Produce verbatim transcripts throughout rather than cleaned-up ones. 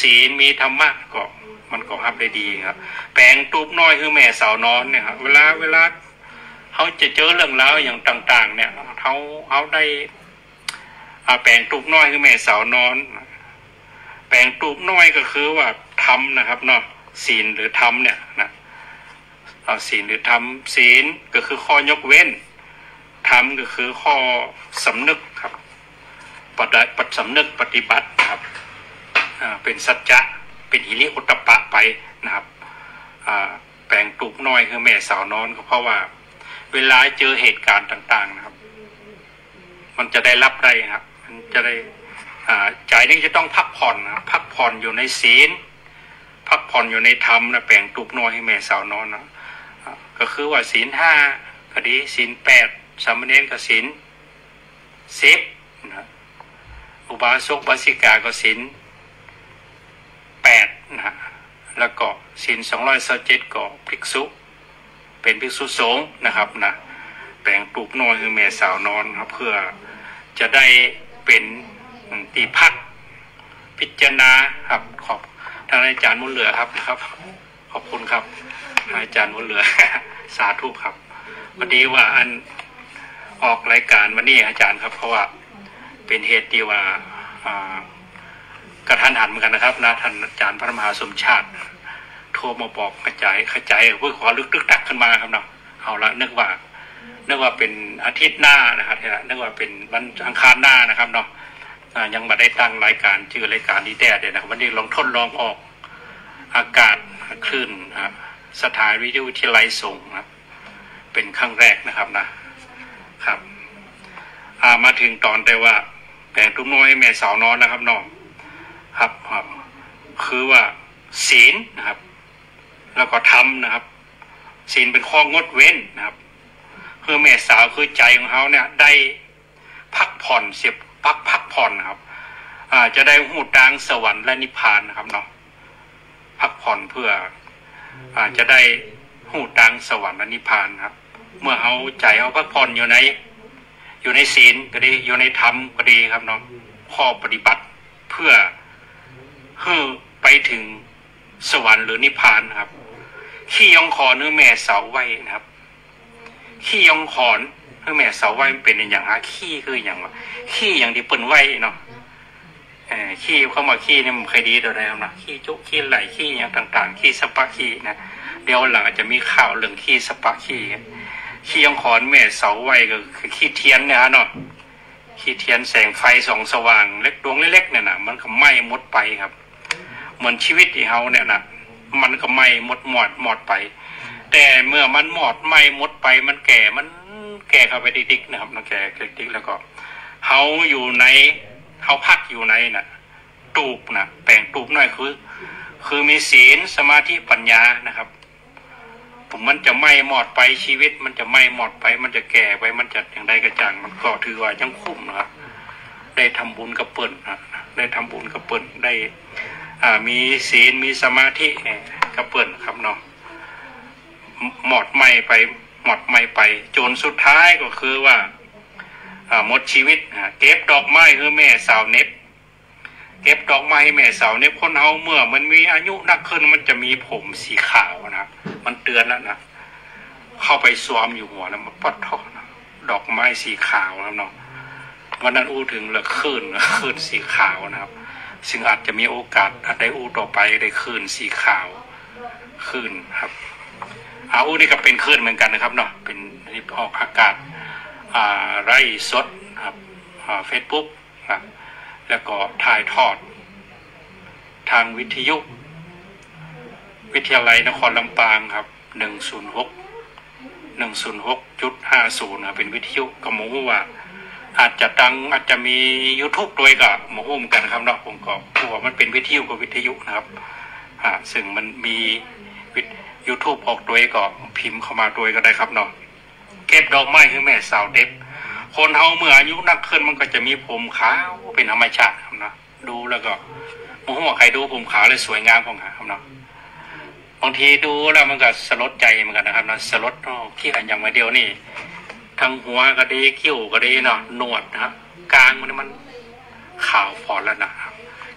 ศีลมีธรรมะก็มันก็รับได้ดีครับแปลงตูบน้อยคือแม่สาวนอนเนี่ยครับเวลาเวลาเขาจะเจอเรื่องราวอย่างต่างๆเนี่ยเขาเขาได้แปลงตูบน้อยคือแม่สาวนอนแปลงตูบน้อยก็คือว่าธรรมนะครับเนาะศีลหรือธรรมเนี่ยนะศีลหรือธรรมศีลก็คือข้อยกเว้นธรรมก็คือข้อสำนึกครับปฏิบัติสำนึกปฏิบัติครับเป็นสัจจะเป็นหิริโอตตปะไปนะครับแปลงตูบน้อยคือแม่สาวนอนก็เพราะว่าเวลาเจอเหตุการณ์ต่างๆนะครับมันจะได้รับได้ครับมันจะได้ใจนี่จะต้องพักผ่อนนะพักผ่อนอยู่ในศีลพักผ่อนอยู่ในธรรมนะแปลงตูบน้อยให้แม่สาวนอนนะก็คือว่าศีลห้าก็ดีศีลแปดสามเณรก็ศีลสิบนะอุบาสกบาสิกาก็ศีลแปดนะแล้วก็ศีลสองร้อยสิบเจ็ดก็ภิกษุเป็นภิกษุสงฆ์นะครับนะแปลงตูบน้อยคือแม่สาวนอนครับเพื่อจะได้เป็นตีพักพิจารณาครับขอบทางอาจารย์มุลเหลือครับครับขอบคุณครับอาจารย์มุลเหลือสาธุครับวันนี้ว่าอันออกรายการวันนี้อาจารย์ครับเพราะว่าเป็นเหตุที่ว่ากระทันหันเหมือนกันนะครับนะท่านอาจารย์พระมหาสมชาติโทรมาบอกกระจายกระจายเพื่อขอลึกตึกตักขึ้นมาครับเนาะเอาละนึกว่านึกว่าเป็นอาทิตย์หน้านะครับนึกว่าเป็นวันอังคารหน้านะครับเนาะยังไม่ได้ตั้งรายการชื่อรายการนี้แต่เดี๋ยวนะครับวันนี้ลองทดลองออกอากาศคลื่นสถานวิทยุวิทยาลัยส่งนะครับเป็นครั้งแรกนะครับนะครับมาถึงตอนแต่ว่าแปลงตูบน้อยแม่สาวนอนนะครับน้องครับคือว่าศีลนะครับแล้วก็ธรรมนะครับศีลเป็นข้องดเว้นนะครับคือแม่สาวคือใจของเขาเนี่ยได้พักผ่อนเสียพักพักผ่อนนะครับอ่าจะได้หูดดังสวรรค์และนิพพานนะครับเนาะพักผ่อนเพื่ออ่าจะได้หูดดังสวรรค์และนิพพานครับเมื่อเขาใจเขาพักผ่อนอยู่ในอยู่ในศีลก็ดีอยู่ในธรรมก็ดีครับเนาะข้อปฏิบัติเพื่อให้ไปถึงสวรรค์หรือนิพพานนะครับขี้ยองขอเนื้อแม่เสาไว้นะครับขี้ยองขอนเนื้อแม่เสาไว้มันเป็นอย่างฮะขี้คืออย่างว่าขี้อย่างที่เปิ่นไว้เนาะเออขี้เข้ามาขี้เนี่ยมันเคยดีตัวใดครับนะขี้จุขี้ไหลขี้อย่างต่างๆขี้สปะขี้นะเดี๋ยวหลังอาจจะมีข่าวเรื่องขี้สปะขี้ขี้ยองขอนแม่เสาไว้ก็คือขี้เทียนเนี่ยฮะเนาะขี้เทียนแสงไฟส่องสว่างเล็กดวงเล็กๆเนี่ยนะมันก็ไหม้หมดไปครับเหมือนชีวิตที่เขาเนี่ยนะมันก็ไหม้หมดหมดหมดไปแต่เมื่อมันหมดไหม้หมดไปมันแก่มันแก่เข้าไปดิ๊กๆนะครับมันแก่ดิ๊กๆแล้วก็เขาอยู่ในเขาพักอยู่ในน่ะตูบนะแปลงตูบน้อยคือคือมีศีลสมาธิปัญญานะครับผมมันจะไม่หมดไปชีวิตมันจะไม่หมดไปมันจะแก่ไปมันจะอย่างใดกระจ่างมันก็ถือว่ายังคุ้มนะครับได้ทำบุญกับเปิ่นนะได้ทำบุญกับเปิ่นได้อ่ามีศีลมีสมาธิกับเปิ่นครับเนาะหมดไม่ไปหมดไม่ไปจนสุดท้ายก็คือว่าหมดชีวิตเก็บดอกไม้คือแม่สาวเน็บเก็บดอกไม้ให้แม่สาวเน็บคนเฮาเมื่อมันมีอายุนักขึ้นมันจะมีผมสีขาวนะครับมันเตือนแล้วนะเข้าไปสวมอยู่หัวแล้วมันปดทอนะดอกไม้สีขาวแล้วเนาะวันนั้นอู้ถึงเลยคลื่นคลื่นสีขาวนะครับซึ่งอาจจะมีโอกาสได้อู้ต่อไปได้คลื่นสีขาวคลื่นครับอาอู้นี่ก็เป็นคลื่นเหมือนกันนะครับเนาะเป็นออกอากาศไร่สดครับเฟซบุ๊กครับแล้วก็ถ่ายทอดทางวิทยุวิทยาลัยนครลำปางครับหนึ่งศูนย์หกหนึ่งศูนย์หกจุดห้าศูนย์เป็นวิทยุก็หมูว่าอาจจะดังอาจจะมี YouTube ด้วยกับหมูหุ้มกันครับเนาะผมก็พูดว่ามันเป็นวิทยุกับวิทยุนะครับอ่าซึ่งมันมียูทูบออกด้วยก็พิมพ์เข้ามาด้วยก็ได้ครับเนาะเก็บดอกไม้คือแม่สาวเด็บคนเฮาเมื่ออายุนักขึ้นมันก็จะมีผมขาวเป็นธรรมชาติครับเนาะดูแล้วก็มองว่าใครดูผมขาวเลยสวยงามของครับเนาะบางทีดูแล้วมันก็สลดใจเหมือนกันนะครับนะสลดเนาะขี้อันอย่างมาเดียวนี่ทั้งหัวก็ดีคิ้วก็ดีเนาะหนวดนะครับกลางมันมันขาวฟอนแล้วนะครับแก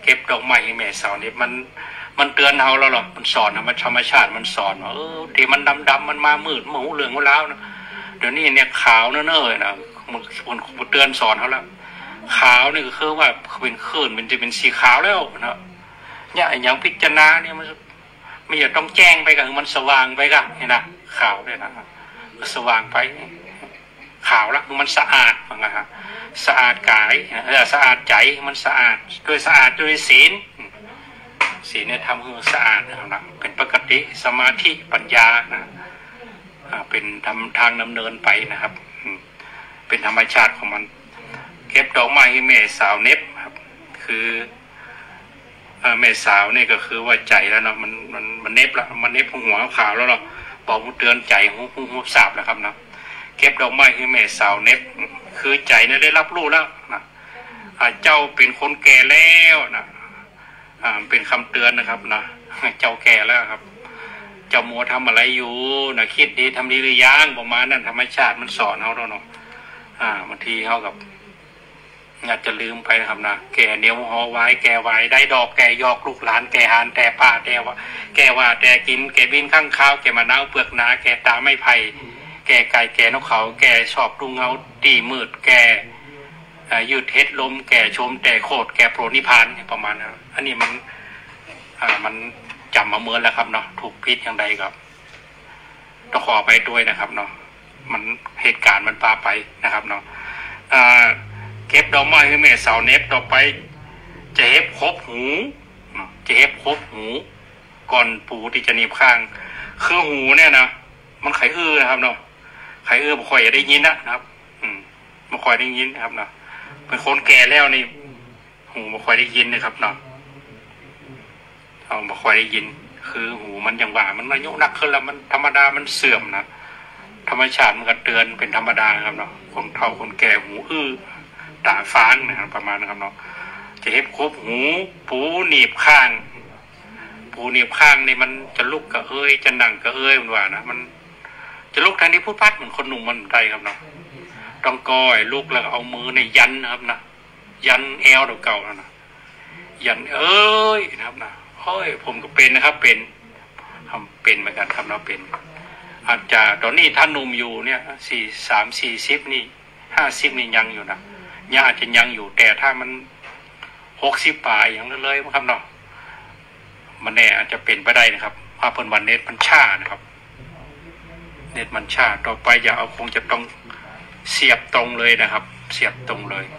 ก็บดอกไม้ให้แม่สาวเนบมันมันเตือนเราแล้วหรอกมันสอนนะมันธรรมชาติมันสอนว่าเออที่มันดำๆมันมามืดมาหูเหลืองหูแล้วนะเดี๋ยวนี้เนี่ยขาวเน้อๆนะมันมันเตือนสอนเขาแล้วขาวนี่ก็คือว่าเป็นคลื่นมันจะเป็นสีขาวแล้วนะเนี่ยอย่างพิจารณาเนี่ยมันไม่อยากต้องแจ้งไปกันมันสว่างไปกันเห็นนะขาวเลยนะสว่างไปขาวแล้วมันสะอาดมั้งฮะสะอาดกายสะอาดใจมันสะอาดด้วยสะอาดด้วยศีลศีลเนี่ยทำให้สะอาดนะเป็นปกติสมาธิปัญญานะเป็นทำทางดำเนินไปนะครับเป็นธรรมชาติของมันเก็บดอกไม้ให้แม่สาวเน็บครับคือแม่สาวนี่ก็คือว่าใจแล้วเนาะมันมันมันเน็บแล้วมันเน็บหัวขาวแล้วเนาะบอกเตือนใจหูหูหูสาบแล้วครับนะเก็บดอกไม้ให้แม่สาวเน็บคือใจเนี่ยได้รับรู้แล้วนะเจ้าเป็นคนแก่แล้วนะเป็นคำเตือนนะครับนะเจ้าแก่แล้วครับเจ้ามัวทำอะไรอยู่นะคิดดีทำดีหรือยังประมาณนั้นธรรมชาติมันสอนเขาเนาะอ่าบางทีเขากับอาจจะลืมไปนะครับนะแก่เนียวหอไว้แก่ไว้ได้ดอกแก่ยอกลูกหลานแก่หานแต่ป้าแต่ว่าแก่ว่าแต่กินแก่บินข้างข้าวแก่มะนาวเปลือกนาแก่ตาไม่ไผ่แก่ไก่แก่นกเขาแก่ชอบดุงเงาตีมืดแก่ยืดเท็ดลมแก่ชมแต่โคตรแก่โปรนิพานประมาณนั้นอันนี้มันอ่ามันจำมาเมื่อแล้วครับเนาะถูกพิษอย่างใดครับต้องขอไปด้วยนะครับเนาะมันเหตุการณ์มันพาไปนะครับเนาะอ่าเก็บดอกไม้ให้แม่สาวเน็บต่อไปจะเฮ็บครบหูจะเฮ็บครบหูก่อนปูที่จะหนีบข้างคือหูเนี่ยนะมันไขอื้อนะครับเนาะไขอื้อบ่ค่อยได้ยินนะครับอืมบ่ค่อยได้ยินนะครับเนาะเป็นคนแก่แล้วนี่หูบ่ค่อยได้ยินนะครับเนาะเอาบ่ค่อยได้ยินคือหูมันอย่างว่ามันอายุนักขึ้นแล้วมันธรรมดามันเสื่อมนะธรรมชาติมันก็เตือนเป็นธรรมดาครับเนาะคนเฒ่าคนแก่หูอื้อตาฟ้างนะครับประมาณนะครับเนาะจะเฮ็บครบหูปูหนีบข้างปูหนีบข้างนี่มันจะลุกกระเอ้ยจะนั่งกระเอ้ยมันว่านะมันจะลุกทางที่พูดพัดเหมือนคนหนุ่มมันได้ครับเนาะต้องก้อยลุกแล้วเอามือในยันนะครับนะยันเอวเก่าๆนะยันเอ้ยนะครับนะเฮ้ยผมก็เป็นนะครับเป็นทำเป็นเหมือนกันครับเนาะเป็นอาจจะตอนนี้ท่านหนุ่มอยู่เนี่ยสี่สามสี่สิบนี่ห้าสิบนี่ยังอยู่นะยังอาจจะยังอยู่แต่ถ้ามันหกสิบปลายอย่างนั้นเลยครับเนาะมันแน่อาจจะเป็นไปได้นะครับเพราะเพิ่นวันเน็ตมันช้านะครับเน็ตมันช้าต่อไปอย่าเอาคงจะต้องเสียบตรงเลยนะครับเสียบตรงเลย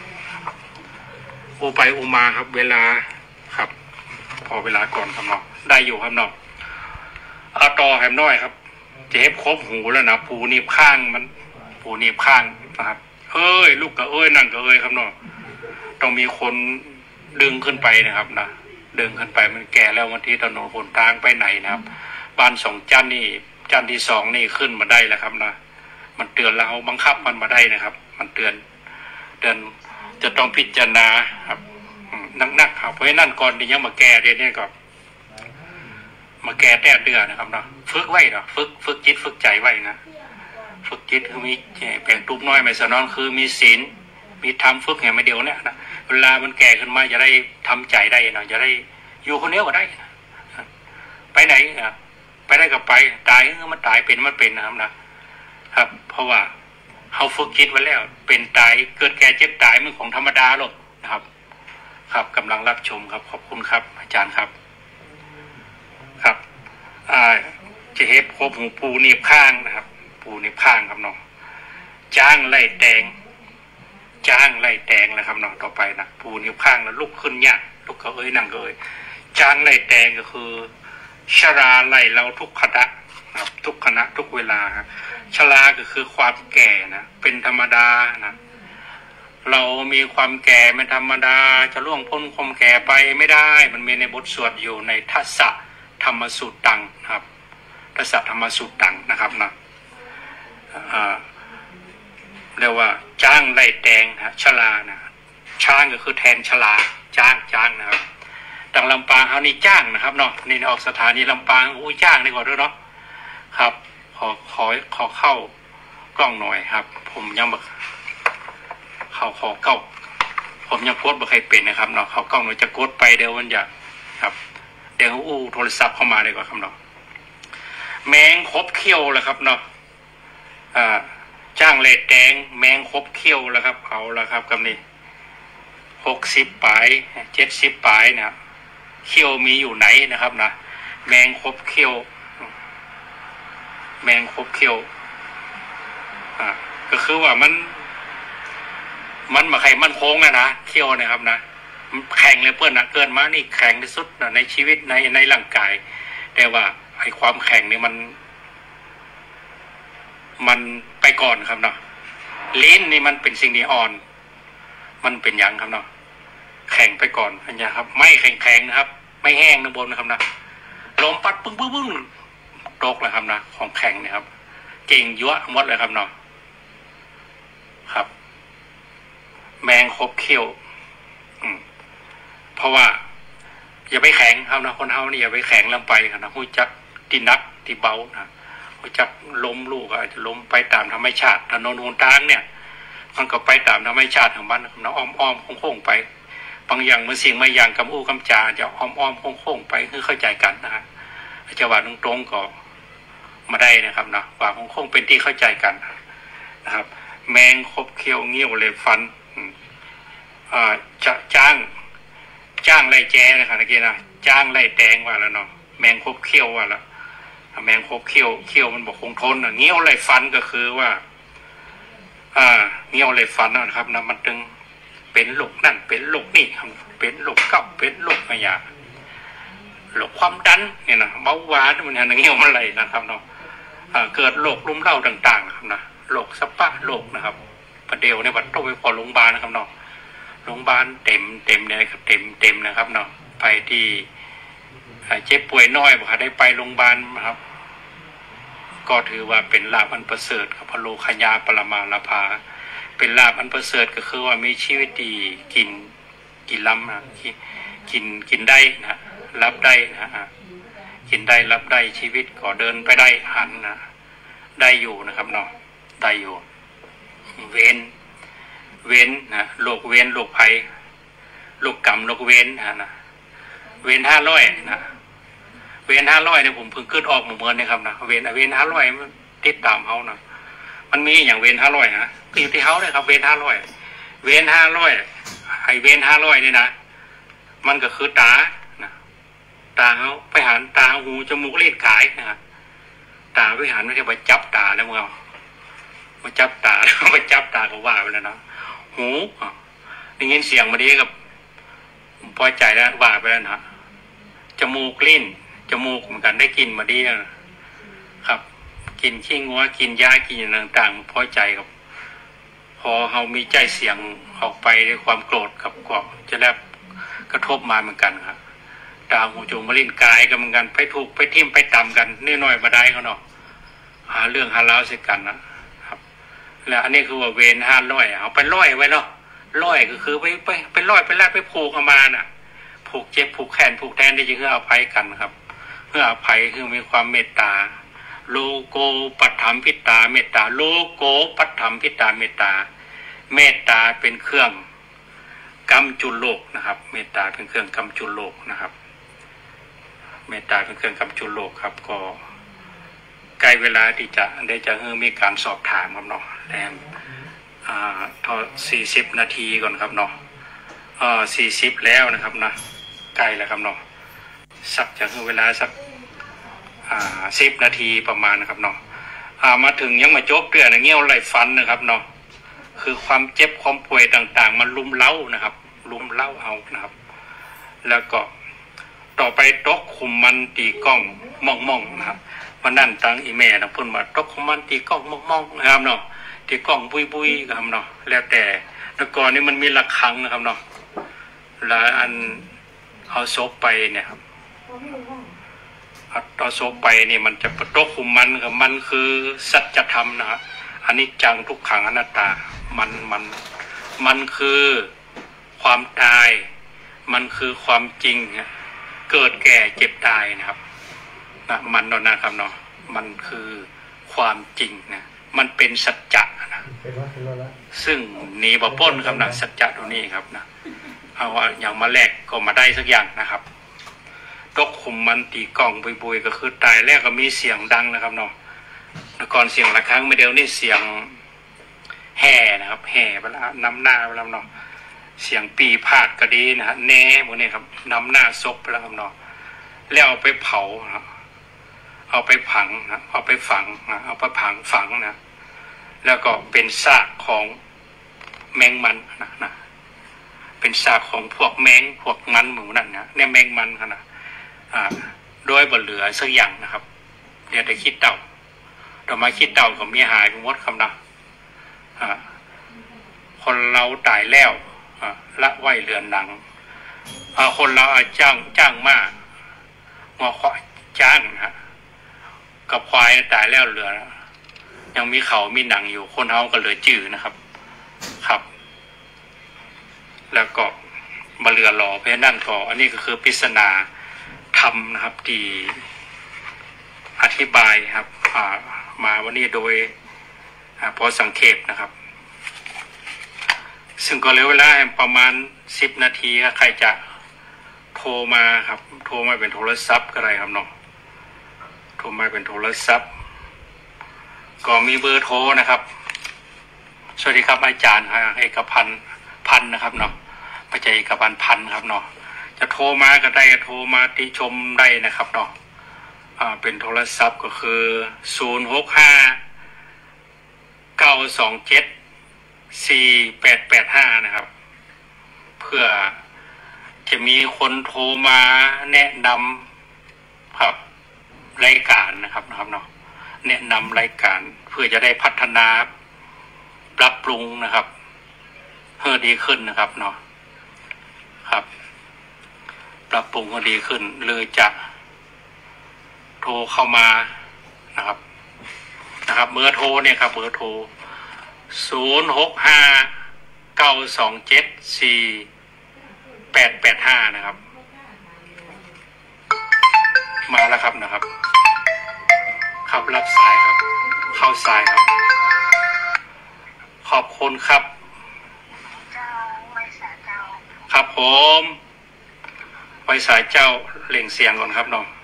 อุไปอุมาครับเวลาครับพอเวลาก่อนครับเนาะได้อยู่ครับเนาะเอาต่อแหมน้อยครับจะเฮ็บครบหูแล้วนะปูนีบข้างมันปูนีบข้างนะครับเอ้ยลูกก็เอ้ยนั่งก็เอ้ยครับเนาะต้องมีคนดึงขึ้นไปนะครับนะดึงขึ้นไปมันแก่แล้ววันที่ถนนหนทางไปไหนนะครับบ้านสองจันนี่จันที่สองนี่ขึ้นมาได้แล้วครับนะมันเตือนแล้วเอาบังคับมันมาได้นะครับมันเตือนเตือนจะต้องพิจารณาครับนักๆครับเพราะฉะนั้นก่อนที่ยังมาแก่เดี๋ยวนี้ก็มาแก่แต่เดือนนะครับเนาะฝึกไว้เนาะฝึกฝึกจิตฝึกใจไว้นะฝึกจิตคือมีแปลงตุบน้อยไม่สนอนคือมีศีลมีธรรมฝึกแห่งไม่เดียวเนี่ยนะเวลามันแก่ขึ้นมาจะได้ทำใจได้เนาะจะได้อยู่คนเดียวก็ได้ไปไหนนะไปได้ก็ไปตายก็มันตายเป็นมันเป็นนะครับนะครับเพราะว่าเขาฝึกจิตไว้แล้วเป็นตายเกิดแก่เจ็บตายมันของธรรมดาหรอกนะครับครับกำลังรับชมครับขอบคุณครับอาจารย์ครับครับอ่าจะเฮ็บครบหูปูเนียบข้างนะครับปูเนียบข้างครับเนาะจ้างไล่แตงจ้างไล่แตงนะครับเนาะต่อไปนะปูเนียบข้างแล้วลุกขึ้นเนี่ยลุกก็เอ้ยนั่งก็เอ้ยจ้างไล่แตงก็คือชราไล่เราทุกขณะครับทุกขณะทุกเวลาครับชราก็คือความแก่นะเป็นธรรมดานะเรามีความแก่เป็นธรรมดาจะล่วงพ้นความแก่ไปไม่ได้มันมีในบทสวดอยู่ในทัสสะธรรมสูตรตังนะครับทัสสะธรรมสูตรตังนะครับนะเรียกว่าจ้างไล่แตงนะชรานะช้างก็คือแทนชราจ้างจ้างนะครับดังลำปางเขานี่จ้างนะครับเนาะนี่ออกสถานีลำปางอุ้ยจ้างดีกว่าด้วยเนาะครับขอขอขอเข้ากล้องหน่อยครับผมยังแบบเขาขอเก้าผมยังโพสต์บ่เคยเป็นนะครับเนาะเขากล้องหนูจะกดไปเดี๋ยวมันจะครับเดี๋ยวอู้โทรศัพท์เข้ามาดีกว่าครับเนาะแมงคบเขี้ยวแล้วครับเนาะอ่าจ้างเลดแดงแมงคบเขี้ยวแล้วครับเอาแล้วครับกับนี่หกสิบปลายเจ็ดสิบปลายเนี่ยเขี้ยวมีอยู่ไหนนะครับนะแมงคบเขี้ยวแมงคบเขี้ยวอ่าก็คือว่ามันมันมาใครมันโค้งนะนะเขี้ยวนะครับนะแข็งเลยเพื่อนนะเกินมานี่แข็งที่สุดนะในชีวิตในในร่างกายแต่ว่าไอ้ความแข็งนี่มันมันไปก่อนครับเนาะลิ้นนี่มันเป็นสิ่งที่อ่อนมันเป็นอย่างครับเนาะแข็งไปก่อนอันนี้ครับไม่แข็งแข็งนะครับไม่แห้งนะบนนะครับนะลมปัดปึ้งปึ้งปึ้งตกเลยครับนะของแข็งเนี่ยครับเก่งยั่วหมดเลยครับเนาะครับแมงคบเขี้ยวอืมเพราะว่าอย่าไปแข็งครับนะคนเฮานี่อย่าไปแข็งลงไปครับนะหูจักที่นักที่เบานะหูจักล้มลูกอาจจะล้มไปตามธรรมชาติถนนหนทางเนี่ยมันก็ไปตามธรรมชาติของมันนะอ้อมอ้อมโค้งๆไปบางอย่างมันสิ่งไม่อย่างกำอู้กำจาจะอ้อมอ้อมโค้งๆไปคือเข้าใจกันนะฮะจะว่าตรงๆก็มาได้นะครับนะว่าโค้งๆเป็นที่เข้าใจกันนะครับแมงคบเขี้ยวเงี้ยวเลยฟันอ่าจะจ้างจ้างไล่แจ้นะครับนักเรียนนะจ้างไล่แดงว่าแล้วเนาะแมงคบเขี้ยวว่าแล้วแมงคบเขี้ยวเขี้ยวมันบอกคงทนเงี้ยวไล่ฟันก็คือว่าอ่าเงี้ยวไล่ฟันนะครับนะมันจึงเป็นโรคนั่นเป็นโรคนี่เป็นโรคเก่าเป็นโรคอะไรอย่างโรคความดันเนี่ยนะเบาหวานมันเนี่ยเงี้ยวมันไหลนะครับเนาะเกิดโรคลุ่มเล่าต่างๆนะครับนะโรคสปะโรคนะครับประเดี๋ยวในวัดต้องไปพอโรงพยาบาลนะครับเนาะโรงพยาบาลเต็มเต็มเลยครับเต็มเต็มนะครับเนาะไปที่เจ็บป่วยน้อยบ่ค่ะได้ไปโรงพยาบาลนะครับก็ถือว่าเป็นลาภอันประเสริฐครับพระโลคยาปรมาลาภาเป็นลาภอันประเสริฐก็คือว่ามีชีวิตดีกินกินล้ำนะกินกินได้นะรับได้นะกินได้รับได้ชีวิตก็เดินไปได้หันนะได้อยู่นะครับเนาะได้อยู่เว้นเว้นนะโรคเว้นโรคภัยโรคกรรมโรคเว้นนะนะเว้นห้าร้อยนะเว้นห้าร้อยเนี่ยผมเพิ่งขึ้นออกเหมือนนะครับนะเว้นเว้นห้าร้อยติดตามเขานะมันมีอย่างเว้นห้าร้อยนะอยู่ที่เขาเลยครับเว้นห้าร้อยเว้นห้าร้อยไอเว้นห้าร้อยนี่นะมันก็คือตานะตาเขาไปหันตาหูจมูกลิ้นกายนะตาไปหันไม่ใช่ไปจับตาแล้วมึงเอามาจับตาแล้วมาจับตาก็ว่าไปแล้วนะหูได้ยินเสียงมาดีกับพอใจแล้วว่าไปแล้วนะจมูกลิ้นจมูกเหมือนกันได้กินมาดีนะครับกินขี้งัวกินยากินต่างๆพอใจกับพอเขามีใจเสียงออกไปด้วยความโกรธกับก็จะได้กระทบมาเหมือนกันครับตาหูจมูกลิ้นกายกันเหมือนกันไปถูกไปทิ่มไปต่ำกันนิดหน่อยมาได้เขาเนาะหาเรื่องหาเล้าเสียกันนะครับแล้วอันนี้คือว่าเวรห้าร้อยเอาไปร้อยไว้เนาะร้อยก็คือไปไปไปร้อยไปแลกไปผูกเอามาน่ะผูกเจ็บผูกแขนผูกแทนได้จริงคืออภัยกันครับเพื่ออภัยคือมีความเมตตาโลโกปัฏฐัมพิตาเมตตาโลโกปัฏฐัมพิตาเมตตาเมตตาเป็นเครื่องกำจุลโลกนะครับเมตตาเป็นเครื่องกำจุลโลกนะครับเมตตาเป็นเครื่องกำจุลโลกครับก็ใกล้เวลาที่จะได้จะมีการสอบถามครับเนาะแรมอ่าทอสี่สิบนาทีก่อนครับเนาะอ่าสี่สิบแล้วนะครับนะใกล้แล้วครับเนาะสักจะคือเวลาสักอ่าสิบนาทีประมาณนะครับเนาะอ่ามาถึงยังมาจบเรื่องเงี้ยวไหลฟันนะครับเนาะคือความเจ็บความป่วยต่างๆมันลุมเล้านะครับลุมเล้าเอานะครับแล้วก็ต่อไปตกคุมมันตีกล้องมองมองนะครับมันนั่นตั้งอีเมลนะเพิ่นมาตกคุมมันตีกล้องมองมองนะครับเนาะตีกล้องบุยบุยครับเนาะแล้วแต่แล้วก่อนนี้มันมีระฆังนะครับเนาะแล้วอันเอาศพไปเนี่ยครับเอาศพไปนี่มันจะตกคุมมันครับมันคือสัจธรรมนะครับอันนี้จังทุกขังอนัตตามันมันมันคือความตายมันคือความจริงเกิดแก่เจ็บตายนะครับนะมันนนนะครับเนาะมันคือความจริงนะมันเป็นสัจจะนะซึ่งหนีบ่พ้นครับนะสัจจะตัวนี้ครับนะเอาว่าอย่างมาแลกก็มาได้สักอย่างนะครับตกขุมมันตีกล่องบุยๆก็คือตายแรกก็มีเสียงดังนะครับเนาะก่อนเสียงละครั้งไม่เดียวนี่เสียงแห่นะครับแห่เวลานำหน้าเวลาเนาะเสียงปีพาดก็ดีนะฮะแน่พวกนี้ครับนำหน้าซบไปแล้วครับเนาะแล้วเอาไปเผานะเอาไปผังนะเอาไปฝังนะเอาไปผังฝังนะแล้วก็เป็นซากของแมงมันนะนะเป็นซากของพวกแมงพวกมันหมูนั่นนะเนี่ยแมงมันขนาดอ่าโดยบ่เหลือสักอย่างนะครับเดี๋ยวจะคิดเต่าต่อมาคิดเต่าก็มีหายไปหมดคำนะอ่าคนเราตายแล้วอ่าละไว้เรือนหนังอ่าคนเราอาจ้างจ้างมากงอขอจ้างนะกับควายตายแล้วเหลือยังมีเขามีหนังอยู่คนเฮาก็เหลือจื่อนะครับครับแล้วก็มาเรือรอเพราะนั่นก็อันนี้ก็คือปริศนาธรรมนะครับที่อธิบายครับมาวันนี้โดยพอสังเขปนะครับซึ่งก็เหลือเวลาประมาณสิบนาทีใครจะโทรมาครับโทรมาเป็นโทรศัพท์ก็ได้ครับเนาะโทรมาเป็นโทรศัพท์ก็มีเบอร์โทรนะครับสวัสดีครับอาจารย์เอกพันธ์พันนะครับเนาะปัจจัยเอกพันธ์พันครับเนาะจะโทรมาก็ได้โทรมาติชมได้นะครับเนาะอ่าเป็นโทรศัพท์ก็คือศูนย์หกห้าเก้าสองเจ็ดสี่แปดแปดห้านะครับเพื่อจะมีคนโทรมาแนะนำครับรายการนะครับนะครับเนาะแนะนำรายการเพื่อจะได้พัฒนาปรับปรุงนะครับเพื่อดีขึ้นนะครับเนาะครับปรับปรุงให้ดีขึ้นเลยจะโทรเข้ามานะครับนะครับเบอร์โทรเนี่ยครับเบอร์โทรศูนย์หกห้าเก้าสองเจ็ดสี่แปดแปดห้านะครับมาแล้วครับนะครับครับรับสายครับเข้าสายครับขอบคุณครับครับผมไว้สายเจ้าเล่งเสียงก่อนครับน้อง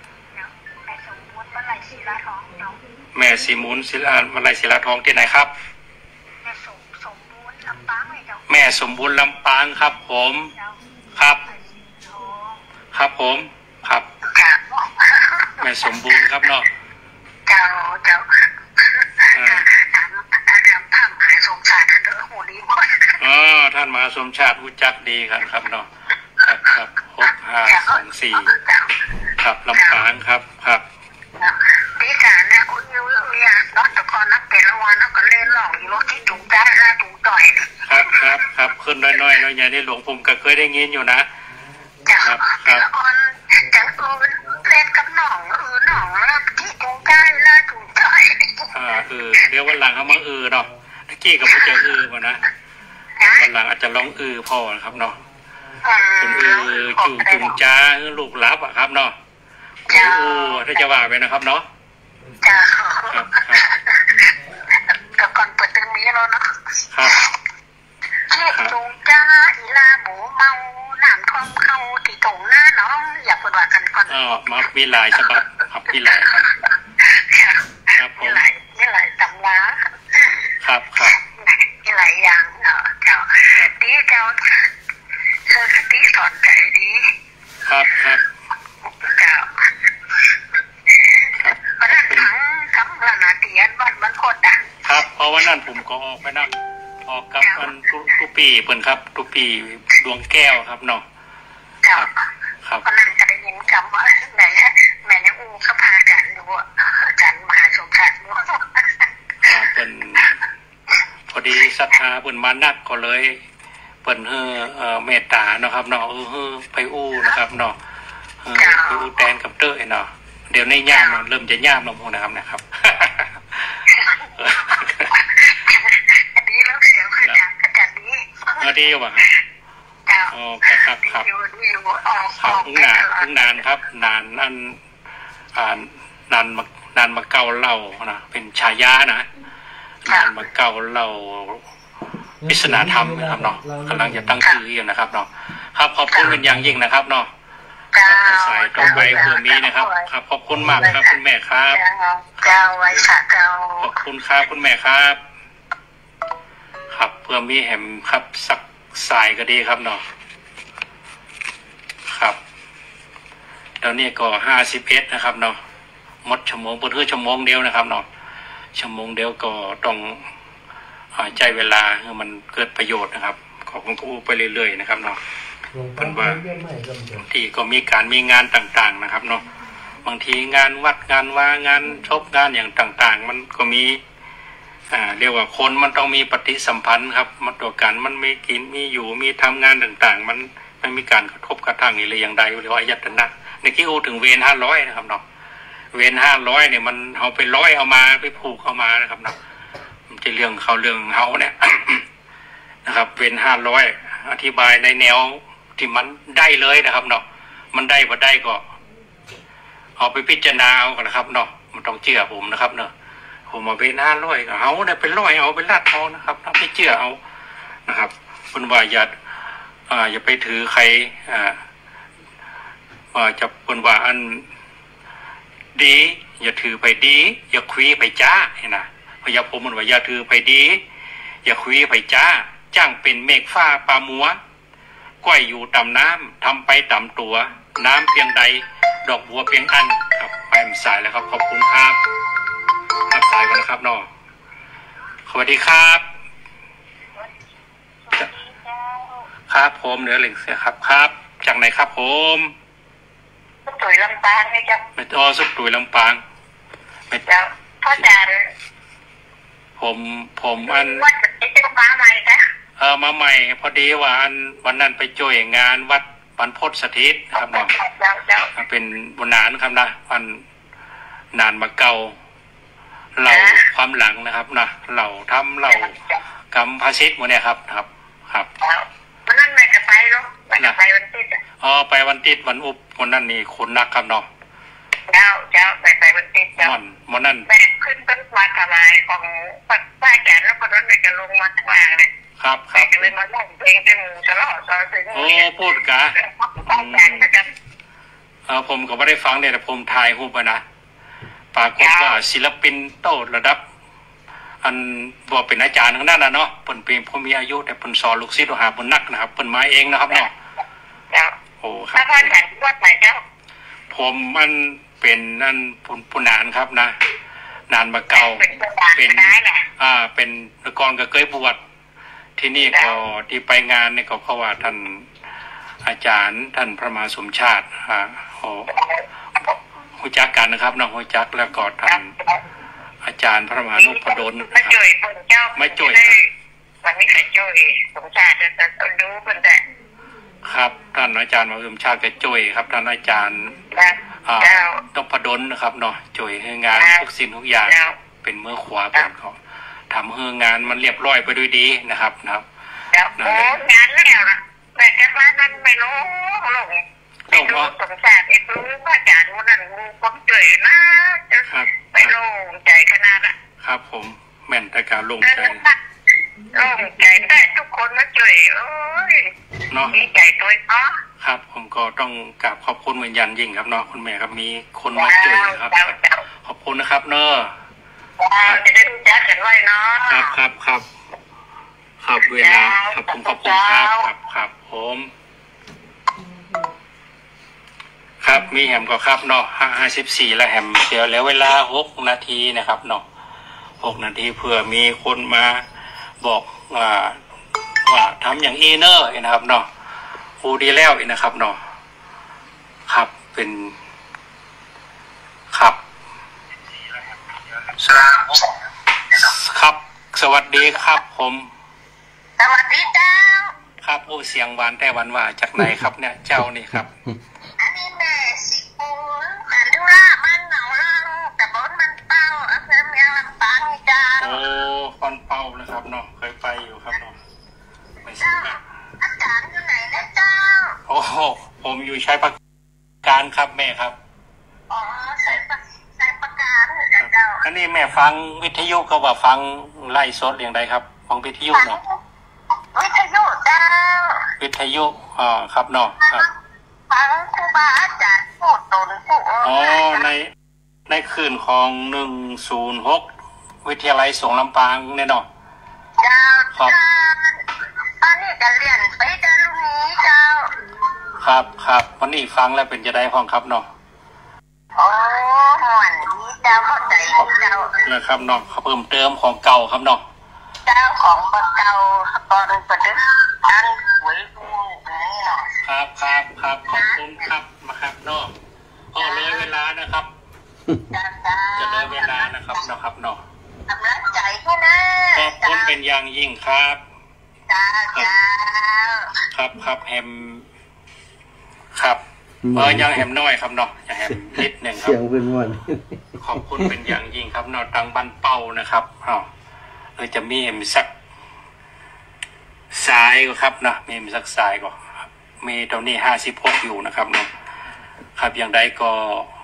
แม่สีมุนศิลามาลัยศิลาทองที่ไหนครับแม่สมบูรณ์ลำปางครับผมครับครับผมครับแม่สมบูรณ์ครับเนาะเจ้าเจ้าอาจารย์ท่านหายสมชาติท่านเด้อหูดีบ่อยอ๋อท่านมหาสมชาติรู้จักดีครับครับเนาะครับครับหกห้าสองสี่ครับลำปางครับครับดีการนะคุณยูยาดรกรนักเตะละวันนักก็เล่นหลอกอยู่รถที่จุงได้ละจุงต่อยครับครับครับขึ้นน้อยๆน้อยอย่างนี้หลวงผมก็เคยได้ยินอยู่นะครับครับจะเออเล่นกับหนองเออหนองแล้วที่จุงได้ละจุงต่อยอ่าเออเดี๋ยววันหลังเขามาเออเนาะตะกี้กับพ่อเจ้าเออมานะวันหลังอาจจะร้องเออพ่อนะครับเนาะเป็นเออจู่จุงจ้าลูกลับอะครับเนาะโอ้ถ้าจะว่าไปนะครับเนาะจ้าครับแต่ก่อนเปิดตึงนี้แล้วเนาะครับที่จุงจ้าอีลาหมูเมาหนามทองเข้าที่ตรงหน้าน้องอย่าเปิดว่ากันก่อนอ๋อมามีหลายฉบับครับมีหลายครับครับผมมีหลายมีหลายตำราครับครับมีหลายอย่างเนาะเจ้าดีเจ้าเธอสติสอนใจดีครับครับเจ้าวันนั้นทั้งทั้งระนาเตียนวันมันโคตรอ่ะครับเพราะว่านั่นผมก็ออกไปนั่งออกกับมันตุปีเปิ่นครับตุปีดวงแก้วครับเนาะครับครับวันนั้นจะได้ยินคำว่าไหนฮะแม่ยังอู้เขาพาอาจารย์ดูอาจารย์มหาสมชาติดูเปิ่นพอดีศรัทธาเปิ่นมานักก็เลยเปิ่นเฮอเมตตาเนาะครับเนาะเออไปอู้นะครับเนาะเออไปอู้แตนกับเต้ยเนาะเดี๋ยวในย่ามเริ่มจะย่ามลงพวกนะครับนะครับดีแล้วเสียงอาจารย์อาจารย์ดีดีว่ะอ๋อครับครับครับนานนานครับนานนั่นอ่านานมานานมาเก่าเล่านะเป็นฉายานะนานมาเก่าเราปริศนาธรรมนะครับเนาะกำลังจะตั้งชื่ออยู่นะครับเนาะครับขอบคุณเป็นอย่างยิ่งนะครับเนาะสายต่อไปเพื่อมีนะครับครับขอบคุณมากครับคุณแม่ครับเจ้าไว้ค่ะเจ้าขอบคุณครับคุณแม่ครับครับเพื่อมีแหมครับสักสายก็ดีครับเนาะครับตอนนี้ก็ห้าสิบเอ็ดนะครับเนาะหมดชั่วโมงเพื่อชั่วโมงเดียวนะครับเนาะชั่วโมงเดียวก็ต้องใจเวลาให้มันเกิดประโยชน์นะครับขอคุณครูไปเรื่อยๆนะครับเนาะเป็นว่าที่ก็มีการมีงานต่างๆนะครับเนาะบางทีงานวัดงานว่างานชบงานอย่างต่างๆมันก็มีอ่าเรียกว่าคนมันต้องมีปฏิสัมพันธ์ครับมันตัวกันมันมีกินมีอยู่มีทำงานต่างๆมันไม่มีการกระทบกระทั่งอะไรอย่างใดหรือว่ายัตนะในที่อูถึงเวรห้าร้อยนะครับเนาะเวรห้าร้อยเนี่ยมันเอาไปร้อยเอามาไปผูกเอามานะครับเนาะมันจะเรื่องเขาเรื่องเฮาเนี่ย นะครับเวรห้าร้อยอธิบายในแนวที่มันได้เลยนะครับเนาะมันได้บ่ได้ก็เอาไปพิจารณาเอากันนะครับเนาะมันต้องเชื่อผมนะครับเนาะผมมาเวรห้าร้อยก็เอาเนี่ยเป็นร้อยเอาเป็นลาดเอานะครับต้องไปเชื่อเอานะครับคุณว่าอย่าอ่าอย่าไปถือใครอ่าว่าจะคุณว่าอันดีอย่าถือไปดีอย่าคุยไปจ้าเห็นนะพยาผมมันว่าอย่าถือไปดีอย่าคุยไปจ้าจ้างเป็นเมฆฟ้าปลาหมัวก้อยอยู่ต่ำน้ำทำไปต่ำตัวน้ำเพียงใดดอกบัวเพียงอันครับไปมสายแล้วครับขอบคุณครับรับสายกันนะครับน้องสวัสดีครับครับผมเหนือเหล่งเสียครับครับจากไหนครับผมสุกตุ๋ยลำปางไงจ๊ะไม่อ๋อสุกตุ๋ยลำปางไม่เจ้าพ่อจานผมผมอันวัดเป็นเจ้าฟ้าใหม่จ้ะเออมาใหม่พอดีว่าอันวันนั้นไปช่วยงานวัดบรรพตสถิตครับน้องเป็นบุญนานครับนะวันนานมาเก่าเราความหลังนะครับนะเราทำเรากำพาชิตหมดเนี่ยครับครับครับวันนั้นไม่จะไปหรอกไม่จะไปวันติดอ๋อไปวันติดวันอุบวันนั้นนี่คนนักครับเนาะเจ้าเจ้าไปไปวันติดเจ้าวันนั้นแม่ขึ้นต้นมาทลายของป้าแก่แล้วก็รถไปจะลงมาทางเลยครับครับก็เลยมาล่องเพลงเป็นฉลองซอยถึงโอ้พูดกะเออผมก็ไม่ได้ฟังเนี่ยแต่ผมถ่ายรูปนะปรากฏว่าศิลปินโตระดับอันบอกเป็นอาจารย์ทั้งนั้นนะเนาะเปิ่นเป็นผู้มีอายุแต่เปิ่นสอนลูกศิษย์ลูกหาเปิ่นนักนะครับเปิ่นมาเองนะครับเนาะโอ้ครับถ้าพ่อแข่งวัดไหนเจ้าผมมันเป็นนั่นผู้นานครับนะนานมาเก่าเป็นอ่าเป็นกรก็เคยบวชที่นี่ก็ที่ไปงานนี่ก็เพราะว่าท่านอาจารย์ท่านพระมหาสมชาติอ่าโอ้หูจักกันนะครับน้องหูจักแล้วก็ท่านอาจารย์พระมหานุพดลไม่จ่อยเจ้าไม่จ่อยวันนี้ใครจ่อยสมชาติจะดูเป็นแต่ครับท่านอาจารย์มหาสมชาติก็จ่อยครับท่านอาจารย์อ่านุพดลนะครับเนาะจ่อยให้งานทุกสิ่งทุกอย่างเป็นมือขวาเป็นเขาทำให้งานมันเรียบร้อยไปด้วยดีนะครับนะครับโอ้งานแล้วนะแต่แค่ว่านั้นไม่รู้หลงไม่รู้สมชาติไม่รู้ว่าอาจารย์วันนั้นงูความเจ๋ยนะจะไปโล่งใจขนาดน่ะครับผมแม่นแต่การลงใจโล่งใจได้ทุกคนมาเจ๋ยโอ้ยเนาะดีใจตัวเนาะครับผมก็ต้องกราบขอบคุณเหมือนยันยิ่งครับเนาะคุณแม่ครับมีคนมาเจ๋ยครับขอบคุณนะครับเนาะจะได้รู้จักกันไว้เนาะครับครับครับครับเวลาครับผมขอบคุณครับครับครับผมครับมีแฮมก็ครับเนาะห้าสิบสี่แล้วแฮมเดี๋ยวแล้วเวลาหกนาทีนะครับเนาะหกนาทีเพื่อมีคนมาบอกว่าว่าทำอย่างอีเนอร์นะครับเนาะครูดีแล้วนะครับเนาะครับเป็นครับครับสวัสดีครับผมสวัสดีเจ้าครับโอ้เสียงหวานแต่หวานว่าจากไหนครับเนี่ยเจ้านี่ครับอันนี้แม่สิปูขันธุระมันเหนาล่างแต่บนมันเป้าอำเภอเมืองลำปางเจ้าโอ้คอนเป้านะครับเนาะเคยไปอยู่ครับเนาะไม่ใช่อาจารย์อยู่ไหนนะเจ้าโอ้ผมอยู่ใช้ประการครับแม่ครับอ๋อใช้ประใช้ประการเจ้าอันนี้แม่ฟังวิทยุก็ว่าฟังไล่สดอย่างไรครับของวิทยุเนาะวิทยุเจ้าวิทยุอ่าครับเนาะครับฟังครูบาอาจารย์พูดตนพูดอ๋อในในคืนของหนึ่งศูนย์หกวิทยาลัยสงฆ์ลำปางเนี่ยเนาะเจ้าครับตอนนี้จะเรียนไปเจ้าลุงนี้เจ้าครับครับวันนี้ฟังแล้วเป็นจะได้พ้องครับเนาะโอ้หวนนี้เจ้าเข้าใจเจ้านะครับเนาะเพิ่มเติมของเก่าครับเนาะเจ้าของเก่าตอนประเด็นอันหวยดูนี่เนาะครับครับครับขอบคุณครับมาครับเนาะอ๋อเลยเวลานะครับจะเลยเวลานะครับเนาะครับเนาะกำลังใจแค่นั้นขอบคุณเป็นอย่างยิ่งครับจ้าจ้าครับครับแฮมครับเออยังแฮมน้อยครับเนาะยังแฮมนิดหนึ่งครับเสียงเป็นวันขอบคุณเป็นอย่างยิ่งครับเนาะตังบันเป้านะครับอ๋อเราจะมีเอ็มสักสายก็ครับเนาะมีเอ็มสักสายก็มีตอนนี้ห้าสิบหกอยู่นะครับเนาะครับอย่างใดก็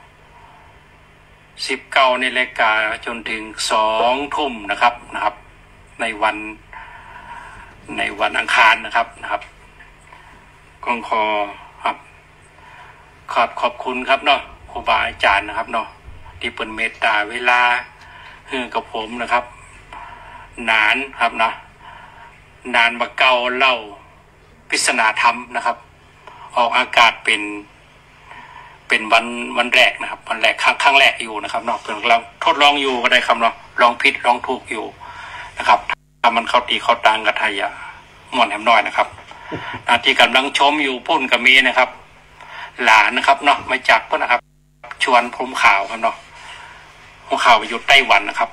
สิบเก้าในรายการจนถึงสองทุ่มนะครับนะครับในวันในวันอังคารนะครับนะครับก็ขอครับขอบขอบคุณครับเนาะครูบาอาจารย์นะครับเนาะที่เป็นเมตตาเวลาฮือกับผมนะครับนานครับนะนานมาเก่าเล่าปริศนาธรรมนะครับออกอากาศเป็นเป็นวันวันแรกนะครับวันแรกครั้งครั้งแรกอยู่นะครับเนาะเป็นเราทดลองอยู่ก็ได้ครับเนาะลองผิดลองถูกอยู่นะครับถ้ามันเข้าตีเข้าตังกับไทยอ่ะม่วนแหมน้อยนะครับที่กำลังชมอยู่พุ่นกับมีนะครับหลานนะครับเนาะมาจากพุ่นนะครับชวนพรมข่าวครับเนาะพรมข่าวไปอยู่ไต้หวันนะครับ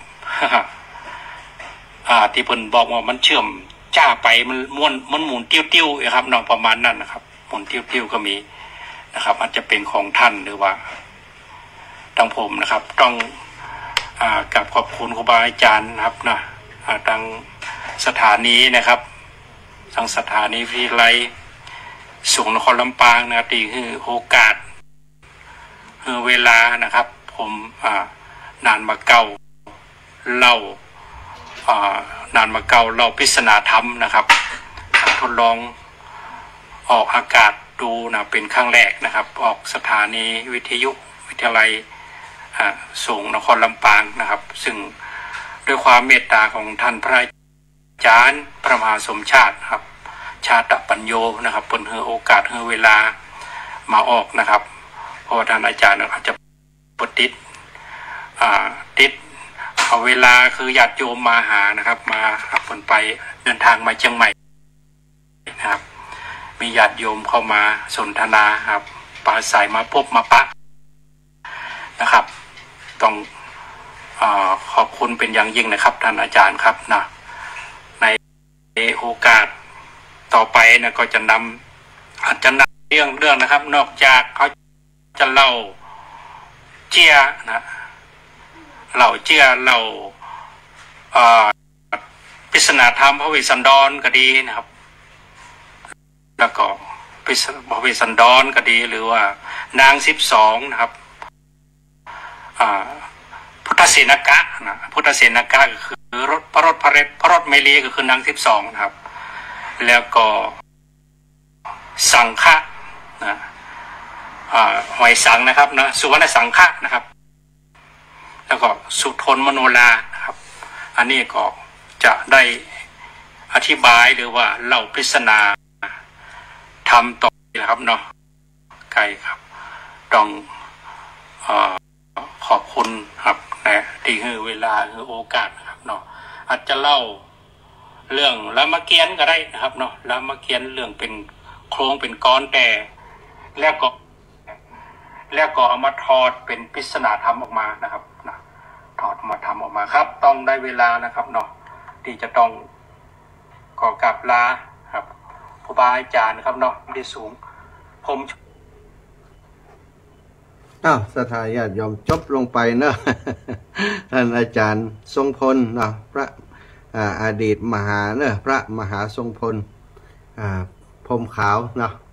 อ่าที่เพิ่นบอกว่ามันเชื่อมจ้าไปมันม้วนมันหมุนติ้วๆนะครับเนาะประมาณนั้นนะครับหมุนติ้วๆก็มีนะครับอาจจะเป็นของท่านหรือว่าทางผมนะครับต้องอ่ากับขอบคุณครูบาอาจารย์นะครับนะอ่าทางสถานีนะครับทางสถานีวิทยาลัยสงฆ์นครลำปางนะครับที่คือโอกาสคือเวลานะครับผมอ่านานมาเก่าเล่านานมาเก่าเราปริศนาธรรมนะครับทดลองออกอากาศดูนะเป็นครั้งแรกนะครับออกสถานีวิทยุวิทยาลัยสงฆ์นครลำปางนะครับซึ่งด้วยความเมตตาของท่านพระอาจารย์พระมหาสมชาติครับชาตปัญโยนะครับเปิดให้โอกาสให้เวลามาออกนะครับเพราะว่าท่านอาจารย์อาจจะปฏิดติดเอาเวลาคือญาติโยมมาหานะครับมาขับผลไปเดินทางมาเชียงใหม่นะครับมีญาติโยมเข้ามาสนทนาครับปราศัยมาพบมาปะนะครับต้องอขอบคุณเป็นอย่างยิ่งนะครับท่านอาจารย์ครับนะในโอกาสต่อไปนะก็จะนำอาจจะนำเรื่องเรื่องนะครับนอกจากเขาจะเล่าเจียนะเล่าเจียเล่าปริศนาธรรมพระเวสสันดรก็ดีนะครับแล้วก็พระเวสสันดรก็ดีหรือว่านางสิบสองนะครับพุทธเสนกะนะพุทธเสนกะก็คือรถพระรถพระเรศพระรถเมลีก็คือนางสิบสองนะครับแล้วก็สังฆะนะหอยสังนะครับนะสุวรรณสังฆะนะครับแล้วก็สุทนมโนรานะครับอันนี้ก็จะได้อธิบายหรือว่าเล่าปริศนาทำต่อนะครับเนาะไกลครับต้องเอ่อขอบคุณครับนะที่ให้เวลาให้โอกาสนะครับเนาะอาจจะเล่าเรื่องรามเกียรติ์ก็ได้นะครับเนาะรามเกียรติ์เรื่องเป็นโครงเป็นก้อนแต่แล้วก็แล้วก็เอามาถอดเป็นปริศนาธรรมออกมานะครับนะถอดมาทำออกมาครับต้องได้เวลานะครับเนาะที่จะต้องขอกราบลาครับครูบาอาจารย์นะครับเนาะได้สูงผมอ้าวสถานญาติยอมจบลงไปเนาะท่านอาจารย์ทรงพลเนาะพระอดีตมหาเนาะพระมหาทรงพลพรหมขาวเนาะ